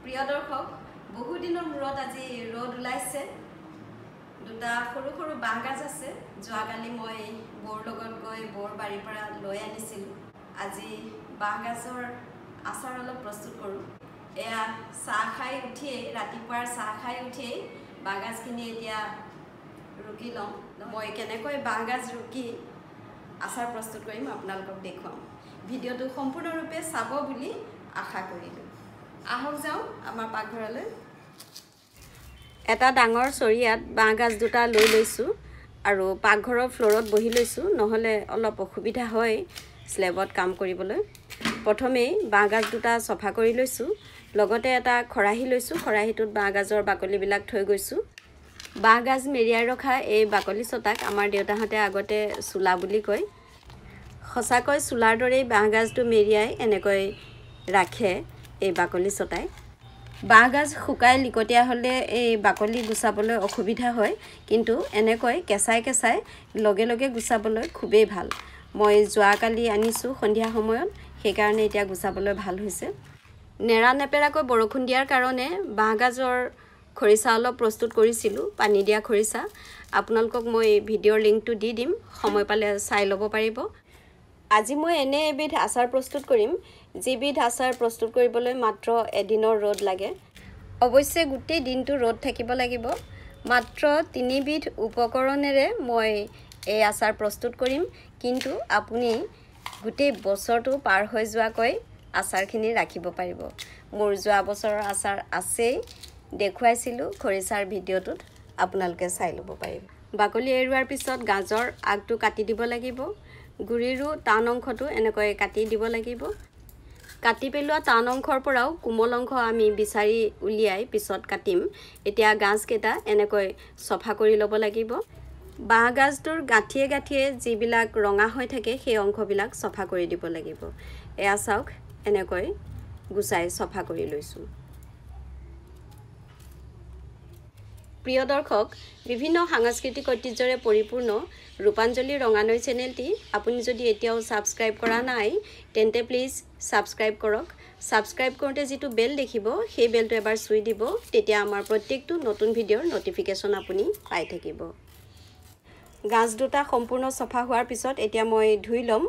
প্ৰিয় দৰ্শক বহু দিনৰ মূৰত আজি ৰ'দ ওলাইছে দুটা সৰু সৰু বাঁহগাজ আছে যোৱাকালি মই বৰ লগত গৈ বৰ বাৰীৰ পৰা লৈ আনিছিলো আজি বাঁহগাজৰ আচাৰ অলপ প্ৰস্তুত কৰো এয়া চাহ খাই উঠিয়ে ৰাতিপুৱাৰ চাহ খাই উঠিয়ে বাঁহগাজখিনি এতিয়া ৰুকি লম মই কেনেকৈ বাঁহগাজ ৰুকি আচাৰ প্ৰস্তুত কৰিম আপোনালোকক দেখুৱাম ভিডিঅ'টো সম্পূৰ্ণৰূপে চাব বুলি আশা কৰিলো আহক যাও আমাৰ পাকঘৰলৈ এটা ডাঙৰ চৰিয়াত বাঁহগাজ দুটা লৈ লৈছো আৰু পাকঘৰৰ ফ্লোৰত বহি লৈছো নহলে অলপ অসুবিধা হয় স্লেবত কাম কৰিবলৈ প্ৰথমে বাঁহগাজ দুটা সফা কৰি লৈছো লগতে এটা খৰাহি লৈছো খৰাহিটোত বাঁহগাজৰ বাকলিবিলাক থৈ গৈছো বাঁহগাজ মেৰিয়াই ৰখা এই বাকলি ছটাক আমাৰ দেউতাহঁতে আগতে চুলা বুলি কয় খসাকৈ চুলাৰ দৰে বাঁহগাজটো মেৰিয়াই এনেকৈ ৰাখে এই বাকলি ছটাই বাঁহগাজ শুকাই লিকটিয়া হলে এই বাকলি গুছাবলৈ অসুবিধা হয় কিন্তু এনেকৈ কেঁচাই কেঁচাই লগে লগে গুছাবলৈ খুবেই ভাল মই যোৱাকালি আনিছো সন্ধিয়া সময়ত সেই কাৰণে এতিয়া গুছাবলৈ ভাল হৈছে নেৰা নেপেৰাকৈ বৰষুণ দিয়াৰ কাৰণে বাঁহগাজৰ খৰিচা অলপ প্ৰস্তুত কৰিছিলো পানী দিয়া খৰিচা আপোনালোকক মই ভিডিঅ'ৰ লিংকটো দি দিম সময় পালে চাই ল'ব পাৰিব আজি মই এনে এবিধ আচাৰ প্ৰস্তুত কৰিম যিবিধ আচাৰ প্ৰস্তুত কৰিবলৈ মাত্ৰ এদিনৰ ৰ'দ লাগে অৱশ্যে গোটেই দিনটো ৰ'দ থাকিব লাগিব মাত্ৰ 3 বিধ উপকৰণেৰে মই এই আচাৰ প্ৰস্তুত কৰিম কিন্তু আপুনি গোটেই বছৰটো পাৰ হৈ যোৱাকৈ আচাৰখিনি ৰাখিব পাৰিব মোৰ যোৱা বছৰৰ আচাৰ আছেই দেখুৱাইছিলো খৰিচাৰ ভিডিঅ'টোত আপোনালোকে চাই ল'ব পাৰিব বাকলি এৰুৱাৰ পিছত গাজৰ আগটো কাটি দিব লাগিব গুৰিৰো টান অংশটো এনেকৈ কাটি দিব লাগিব কাটি পেলোৱা টান অংশৰ পৰাও কোমল অংশ আমি বিচাৰি উলিয়াই পিছত কাটিম এতিয়া গাজকেইটা এনেকৈ সফা কৰি ল'ব লাগিব বাঁহগাজটোৰ গাঁঠিয়ে গাঁঠিয়ে যিবিলাক ৰঙা হৈ থাকে সেই অংশবিলাক সফা কৰি দিব লাগিব এয়া চাওক এনেকৈ গুছাই সফা কৰি লৈছো প্ৰিয় দৰ্শক বিভিন্ন সাংস্কৃতিক ঐতিহ্যৰে পৰিপূৰ্ণ ৰূপাঞ্জলি ৰঙানৈ চেনেলটি আপুনি যদি এতিয়াও সাবস্ক্ৰাইব কৰা নাই তেন্তে প্লিজ সাবস্ক্ৰাইব কৰক সাবস্ক্ৰাইব কৰোঁতে যেটো বেল দেখিব সেই বেলটো এবাৰ চুই দিব তেতিয়া আমাৰ প্ৰত্যেকটো নতুন ভিডিঅ'ৰ নটিফিকেশন আপুনি পাই থাকিব গাজ দুটা সম্পূৰ্ণ সফা হোৱাৰ পিছত এতিয়া মই ধুই লম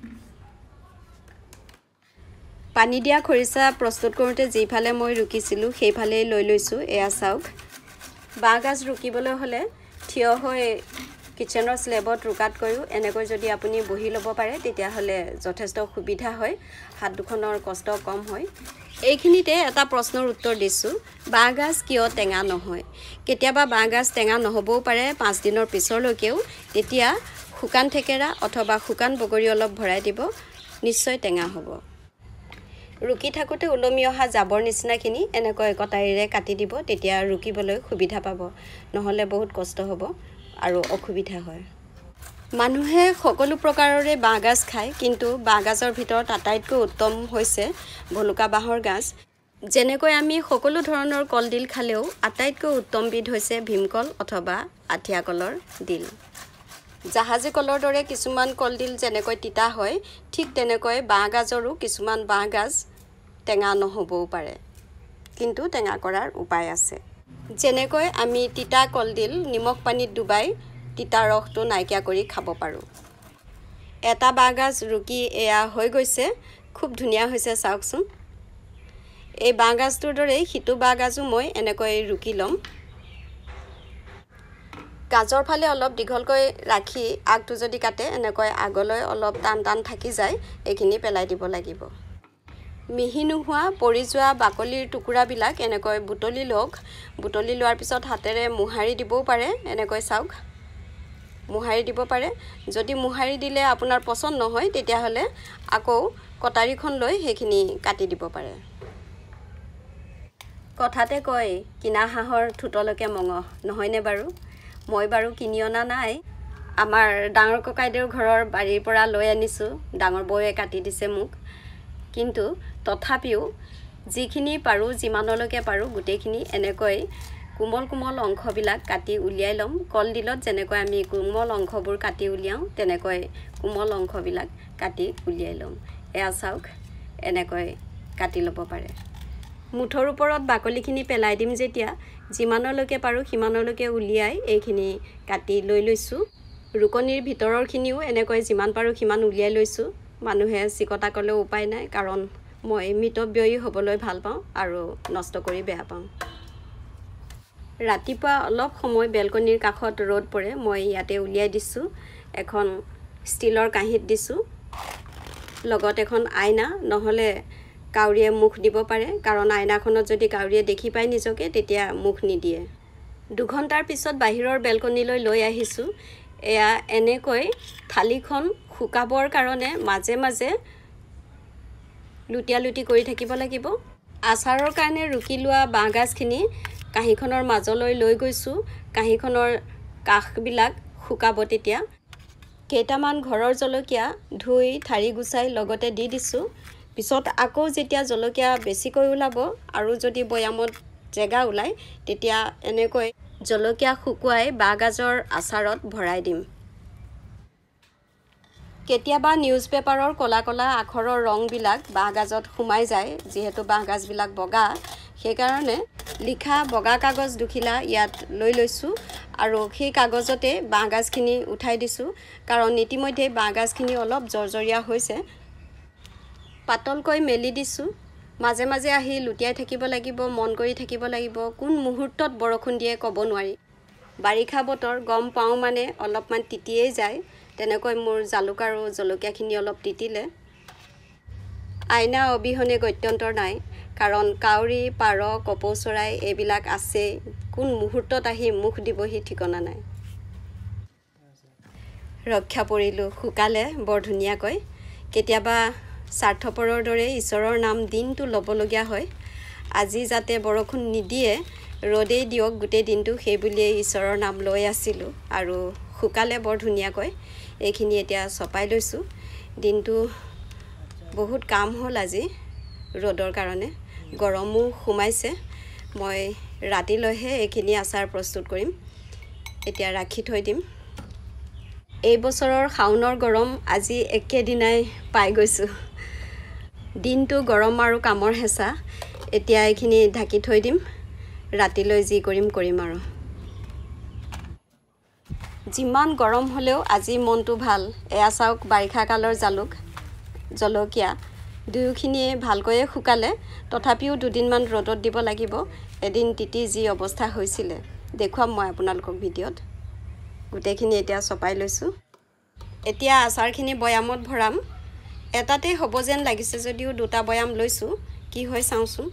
পানী দিয়া খৰিচা প্ৰস্তুত কৰোঁতে যিফালে মই ৰুকিছিলো সেইফালে লৈ লৈছো এয়া চাওক বাঁহগাজ ৰুকিবলৈ হলে থিয় হৈ কিচেনৰ স্লেবত ৰুকাতকৈও এনেকৈ যদি আপুনি বহি ল'ব পাৰে তেতিয়া হলে যথেষ্ট সুবিধা হয় হাত দুখনৰ কষ্ট কম হয় এইখিনিতে এটা প্ৰশ্নৰ উত্তৰ দিছো বাঁহগাজ কিয় টেঙা নহয় কেতিয়াবা বাঁহগাজ টেঙা নহবও পাৰে 5 দিনৰ পিছৰলৈকেও তেতিয়া শুকান থেকেৰা অথবা শুকান বগৰী অলপ ভৰাই দিব নিশ্চয় টেঙা হ'ব ৰুকি থাকোতে উলমি অহা জাবৰ নিচিনাখিনি এনেকৈ কটাৰীৰে কাটি দিব তেতিয়া ৰুকিবলৈ সুবিধা পাব নহলে বহুত কষ্ট হ'ব আৰু অসুবিধা হয় মানুহে সকলো প্ৰকাৰৰে বাঁহগাজ খায় কিন্তু বাঁহগাজৰ ভিতৰত আটাইতকৈ উত্তম হৈছে ভলুকা বাঁহৰ গাজ যেনেকৈ আমি সকলো ধৰণৰ কলডিল খালেও আটাইতকৈ উত্তম বিধ হৈছে ভীমকল অথবা আঠিয়া কলৰ দিল জাহাজী কলৰ দৰে কিছুমান কলডিল যেনেকৈ তিতা হয় ঠিক তেনেকৈ বাঁহগাজৰো কিছুমান বাঁহগাজ টেঙা নহবও পাৰে কিন্তু টেঙা কৰাৰ উপায় আছে যেনেকৈ আমি তিতা কলডিল নিমখ পানীত ডুবাই তিতা ৰসটো নাইকিয়া কৰি খাব পাৰো এটা বাঁহগাজ ৰুকি এয়া হৈ গৈছে খুব ধুনীয়া হৈছে চাওকচোন এই বাঁহগাজটোৰ দৰে হিতু বাঁহগাজো মই এনেকৈ ৰুকি লম গাজৰ ফালে অলপ দীঘলকৈ ৰাখি আগটো যদি কাটে এনেকৈ আগলৈ অলপ টান টান থাকি যায় এইখিনি পেলাই দিব লাগিব মিহি নোহোৱা পৰি যোৱা বাকলিৰ টুকুৰাবিলাক এনেকৈ বুটলি লোৱাৰ পিছত হাতেৰে মুহাৰি দিবও পাৰে এনেকৈ চাওক মুহাৰি দিব পাৰে যদি মুহাৰি দিলে আপোনাৰ পছন্দ নহয় তেতিয়া হলে আকৌ কটাৰীখন লৈ সেইখিনি কাটি দিব পাৰে কথাতে কয় কিনা হাঁহৰ ঠুটলকে মঙহ নহয়নে বাৰু মই বাৰু কিনি অনা নাই আমাৰ ডাঙৰ ককাইদেউৰ ঘৰৰ বাৰীৰ পৰা লৈ আনিছো ডাঙৰ বৌয়ে কাটি দিছে মোক কিন্তু তথাপিও যিখিনি পাৰো যিমানলৈকে পাৰো গুটেখিনি এনেকৈ কোমল কোমল অংশবিলাক কাটি উলিয়াই লম কলডিলত যেনেকৈ আমি কোমল অংশবোৰ কাটি উলিয়াও তেনেকৈ কোমল অংশবিলাক কাটি উলিয়াই লম এয়া চাওক এনেকৈ কাটি ল'ব পাৰে মুঠৰ ওপৰত বাকলিখিনি পেলাই দিম যেতিয়া যিমানলৈকে পাৰোঁ সিমানলৈকে উলিয়াই এইখিনি কাটি লৈ লৈছোঁ ৰুকনিৰ ভিতৰৰখিনিও এনেকৈ যিমান পাৰোঁ সিমান উলিয়াই লৈছোঁ মানুহে চিকটা ক'লেও উপায় নাই কাৰণ মই মিতব্যয়ী হ'বলৈ ভাল পাওঁ আৰু নষ্ট কৰি বেয়া পাওঁ ৰাতিপুৱা অলপ সময় বেলকনিৰ কাষত ৰ'দ পৰে মই ইয়াতে উলিয়াই দিছোঁ এখন ষ্টিলৰ কাঁহীত দিছোঁ লগত এখন আইনা নহ'লে কাউৰীয়ে মুখ দিব পাৰে কাৰণ আইনাখনত যদি কাউৰীয়ে দেখি পায় নিজকে তেতিয়া মুখ নিদিয়ে 2 ঘণ্টাৰ পিছত বাহিৰৰ বেলকনিলৈ লৈ আহিছোঁ এয়া এনেকৈ থালিখন শুকাবৰ কাৰণে মাজে মাজে লুটিয়া লুটি কৰি থাকিব লাগিব আচাৰৰ কাৰণে ৰুকি লোৱা বাঁহগাজখিনি কাঁহীখনৰ মাজলৈ লৈ গৈছোঁ কাঁহীখনৰ কাষবিলাক শুকাব তেতিয়া কেইটামান ঘৰৰ জলকীয়া ধুই ঠাৰি গুচাই লগতে দি দিছোঁ পিছত আকৌ যেতিয়া জলকীয়া বেছিকৈ ওলাব আৰু যদি বয়ামত জেগা ওলায় তেতিয়া এনেকৈ জলকীয়া শুকুৱাই বাঁহগাজৰ আচাৰত ভৰাই দিম কেতিয়াবা নিউজ পেপাৰৰ কলা কলা আখৰৰ ৰংবিলাক বাঁহগাজত সোমাই যায় যিহেতু বাঁহগাজবিলাক বগা সেইকাৰণে লিখা বগা কাগজ দুখিলা ইয়াত লৈ লৈছোঁ আৰু সেই কাগজতে বাঁহগাজখিনি উঠাই দিছোঁ কাৰণ ইতিমধ্যে বাঁহগাজখিনি অলপ জৰ্জৰীয়া হৈছে পাতলকৈ মেলি দিছোঁ মাজে মাজে আহি লুটিয়াই থাকিব লাগিব মন কৰি থাকিব লাগিব কোন মুহূৰ্তত বৰষুণ দিয়ে ক'ব নোৱাৰি বাৰিষা বতৰ গম পাওঁ মানে অলপমান তিতিয়েই যায় তেনেকৈ মোৰ জালুক আৰু জলকীয়াখিনি অলপ তিতিলে আইনা অবিহনে গত্যন্তৰ নাই কাৰণ কাউৰী পাৰ কপৌ চৰাই এইবিলাক আছে কোন মুহূৰ্তত আহি মুখ দিবহি ঠিকনা নাই ৰক্ষা পৰিলোঁ শুকালে বৰ ধুনীয়াকৈ কেতিয়াবা স্বাৰ্থপৰৰ দৰে ঈশ্বৰৰ নাম দিনটো ল'বলগীয়া হয় আজি যাতে বৰষুণ নিদিয়ে ৰ'দেই দিয়ক গোটেই দিনটো সেই বুলিয়েই ঈশ্বৰৰ নাম লৈ আছিলোঁ আৰু শুকালে বৰ ধুনীয়াকৈ এইখিনি এতিয়া চপাই লৈছোঁ দিনটো বহুত কাম হ'ল আজি ৰ'দৰ কাৰণে গৰমো সোমাইছে মই ৰাতিলৈহে এইখিনি আচাৰ প্ৰস্তুত কৰিম এতিয়া ৰাখি থৈ দিম এই বছৰৰ শাওনৰ গৰম আজি একেদিনাই পাই গৈছোঁ দিনটো গৰম আৰু কামৰ হেঁচা এতিয়া এইখিনি ঢাকি থৈ দিম ৰাতিলৈ যি কৰিম আৰু যিমান গৰম হ'লেও আজি মনটো ভাল এয়া চাওক বাৰিষা কালৰ জালুক জলকীয়া দুয়োখিনিয়ে ভালকৈয়ে শুকালে তথাপিও দুদিনমান ৰ'দত দিব লাগিব এদিন তিতি যি অৱস্থা হৈছিলে দেখুৱাম মই আপোনালোকক ভিডিঅ'ত গোটেইখিনি এতিয়া চপাই লৈছোঁ এতিয়া আচাৰখিনি বয়ামত ভৰাম এটাতে হ'ব যেন লাগিছে যদিও দুটা বয়াম লৈছোঁ কি হয় চাওঁচোন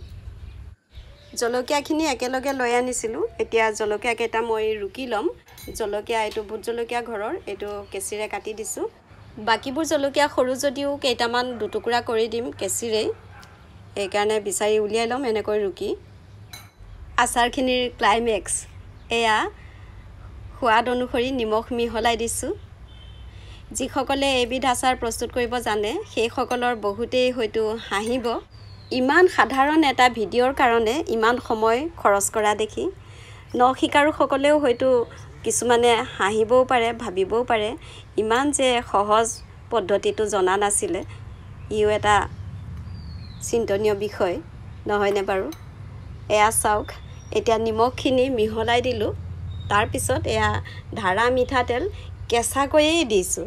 জলকীয়াখিনি একেলগে লৈ আনিছিলোঁ এতিয়া জলকীয়া কেইটা মই ৰুকি ল'ম জলকীয়া এইটো ভোট জলকীয়া ঘৰৰ এইটো কেঁচিৰে কাটি দিছোঁ বাকিবোৰ জলকীয়া সৰু যদিও কেইটামান দুটুকুৰা কৰি দিম কেঁচিৰেই এইকাৰণে বিচাৰি উলিয়াই ল'ম এনেকৈ ৰুকি আচাৰখিনিৰ ক্লাইমেক্স এয়া সোৱাদ অনুসৰি নিমখ মিহলাই দিছোঁ যিসকলে এইবিধ আচাৰ প্ৰস্তুত কৰিব জানে সেইসকলৰ বহুতেই হয়তো হাঁহিব ইমান সাধাৰণ এটা ভিডিঅ'ৰ কাৰণে ইমান সময় খৰচ কৰা দেখি নশিকাৰুসকলেও হয়তো কিছুমানে হাঁহিবও পাৰে ভাবিবও পাৰে ইমান যে সহজ পদ্ধতিটো জনা নাছিলে ইও এটা চিন্তনীয় বিষয় নহয়নে বাৰু এয়া চাওক এতিয়া নিমখখিনি মিহলাই দিলোঁ তাৰপিছত এয়া ধাৰা মিঠাতেল কেঁচাকৈয়ে দিছোঁ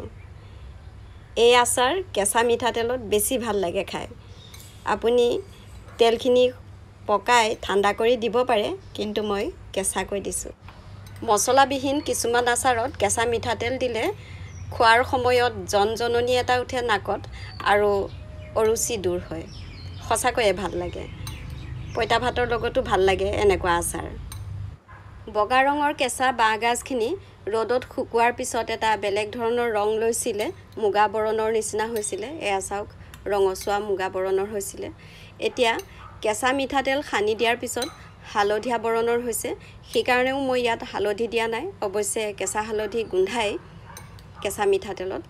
এই আচাৰ কেঁচা মিঠাতেলত বেছি ভাল লাগে খাই আপুনি তেলখিনি পকাই ঠাণ্ডা কৰি দিব পাৰে কিন্তু মই কেঁচাকৈ দিছোঁ মছলাবিহীন কিছুমান আচাৰত কেঁচা মিঠাতেল দিলে খোৱাৰ সময়ত জনজননী এটা উঠে নাকত আৰু অৰুচি দূৰ হয় সঁচাকৈয়ে ভাল লাগে পইতা ভাতৰ লগতো ভাল লাগে এনেকুৱা আচাৰ বগা ৰঙৰ কেঁচা বাঁহগাজখিনি ৰ'দত শুকুৱাৰ পিছত এটা বেলেগ ধৰণৰ ৰং লৈছিলে মুগা বৰণৰ নিচিনা হৈছিলে এয়া চাওক ৰঙচুৱা মুগা বৰণৰ হৈছিলে এতিয়া কেঁচা মিঠাতেল সানি দিয়াৰ পিছত হালধীয়া বৰণৰ হৈছে সেইকাৰণেও মই ইয়াত হালধি দিয়া নাই অৱশ্যে কেঁচা হালধি গোন্ধাই কেঁচা মিঠাতেলত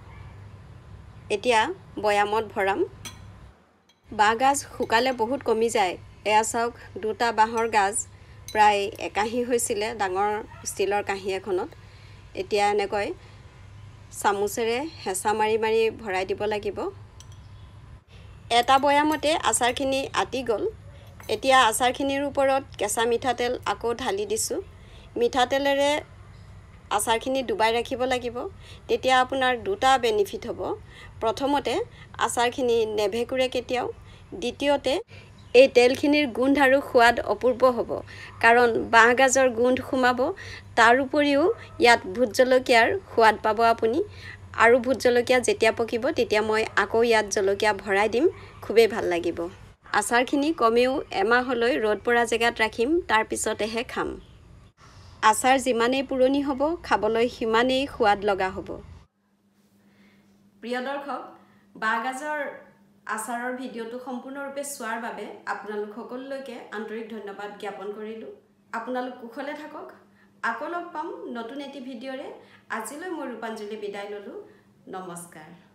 এতিয়া বয়ামত ভৰাম বাঁহগাজ শুকালে বহুত কমি যায় এয়া চাওক দুটা বাঁহৰ গাজ প্ৰায় একাহী হৈছিলে ডাঙৰ ষ্টিলৰ কাঁহী এখনত এতিয়া এনেকৈ চামুচেৰে হেঁচা মাৰি মাৰি ভৰাই দিব লাগিব এটা বয়ামতে আচাৰখিনি আতি গ'ল এতিয়া আচাৰখিনিৰ ওপৰত কেঁচা মিঠাতেল আকৌ ঢালি দিছোঁ। মিঠাতেলেৰে আচাৰখিনি ডুবাই ৰাখিব লাগিব, তেতিয়া আপোনাৰ দুটা বেনিফিট হ'ব। প্ৰথমতে আচাৰখিনি নেভেকুৰে কেতিয়াও, দ্বিতীয়তে এই তেলখিনিৰ গোন্ধ আৰু সোৱাদ অপূৰ্ব হ'ব, কাৰণ বাঁহগাজৰ গোন্ধ সোমাব। তাৰ উপৰিও ইয়াত ভোট জলকীয়াৰ সোৱাদ পাব আপুনি। আৰু ভোট জলকীয়া যেতিয়া পকিব তেতিয়া মই আকৌ ইয়াত জলকীয়া ভৰাই দিম, খুবেই ভাল লাগিব। আচাৰখিনি কমেও এমাহলৈ ৰ'দ পৰা জেগাত ৰাখিম, তাৰপিছতেহে খাম। আচাৰ যিমানেই পুৰণি হ'ব, খাবলৈ সিমানেই সোৱাদ লগা হ'ব। প্ৰিয় দৰ্শক, বাঁহগাজৰ আচাৰৰ ভিডিঅ'টো সম্পূৰ্ণৰূপে চোৱাৰ বাবে আপোনালোক সকলোলৈকে আন্তৰিক ধন্যবাদ জ্ঞাপন কৰিলোঁ। আপোনালোক কুশলে থাকক। আকৌ লগ পাম নতুন এটি ভিডিঅ'ৰে। আজিলৈ মই ৰূপাঞ্জলি বিদায় ল'লোঁ। নমস্কাৰ।